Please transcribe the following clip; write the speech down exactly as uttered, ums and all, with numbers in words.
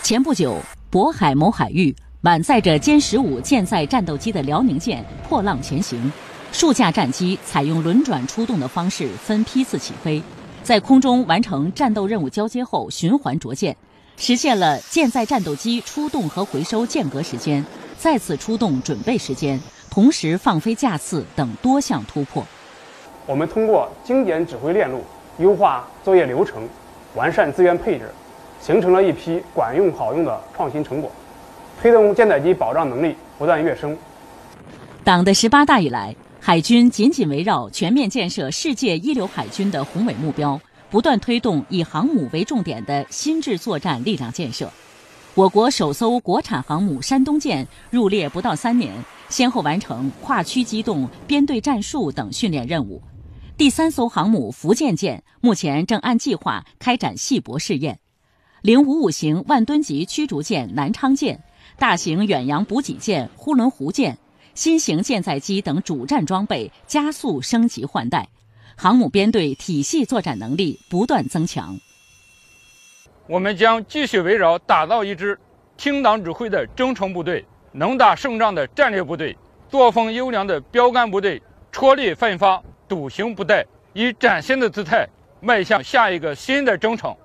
前不久，渤海某海域满载着歼十五舰载战斗机的辽宁舰破浪前行，数架战机采用轮转出动的方式分批次起飞，在空中完成战斗任务交接后循环着舰，实现了舰载战斗机出动和回收间隔时间、再次出动准备时间、同时放飞架次等多项突破。 我们通过精简指挥链路、优化作业流程、完善资源配置，形成了一批管用好用的创新成果，推动舰载机保障能力不断跃升。 党的十八大以来，海军紧紧围绕全面建设世界一流海军的宏伟目标，不断推动以航母为重点的新制作战力量建设。我国首艘国产航母山东舰入列不到三年，先后完成跨区机动、编队战术等训练任务。第三艘航母福建舰目前正按计划开展细泊试验。零五五型万吨级驱逐舰南昌舰、大型远洋补给舰呼伦湖舰、新型舰载机等主战装备加速升级换代，航母编队体系作战能力不断增强。 我们将继续围绕打造一支听党指挥的忠诚部队、能打胜仗的战略部队、作风优良的标杆部队，踔厉奋发，笃行不怠，以崭新的姿态迈向下一个新的征程。